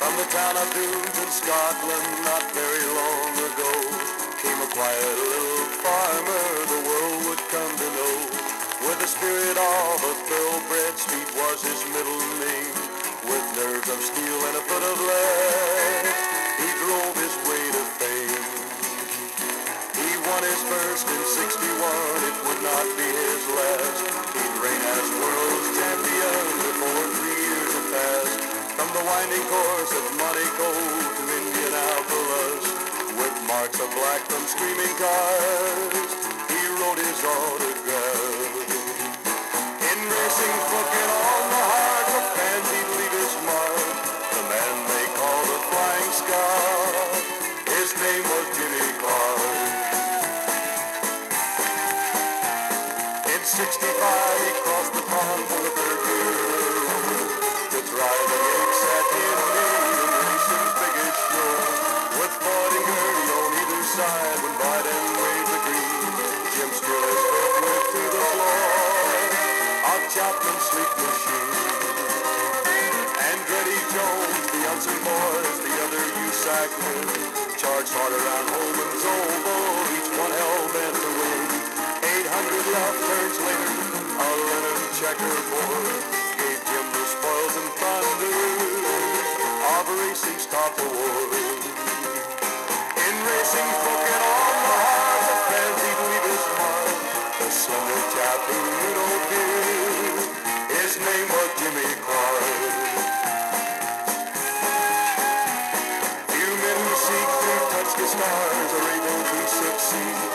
From the town of Dunes in Scotland, not very long ago, came a quiet little farmer the world would come to know. With the spirit of a thoroughbred, speed was his middle name. With nerves of steel and a foot of lead, he drove his way to fame. He won his first in '61, it would not be his last. He'd reign as world's champion before 3 years had passed. From the winding course of Monaco to Indianapolis, with marks of black from screaming cars, he wrote his autograph. In racing's book and on the hearts of fans he'd leave his mark. The man they call the Flying Scot, his name was Jimmy Clark. In '65 he crossed the pond for the third year to try the Yates at Indy in racing's biggest show. With Ford and Gurney on either side when Biden waved the green, Jim still his foot went to the floor of Chapman's sleep machine. Andretti Jones, the unseen boys, the other USAC men, charged hard around Holman's oval, each one hell-bent to win. 800 left turns later, a linen checkerboard gave Jim the spoils and thunder of racing's top award. In racing's book and on the hearts of fans he'd leave his mark. The slender chap who knew no fear, his name was Jimmy Clark. Few men who seek to touch the stars are able to succeed.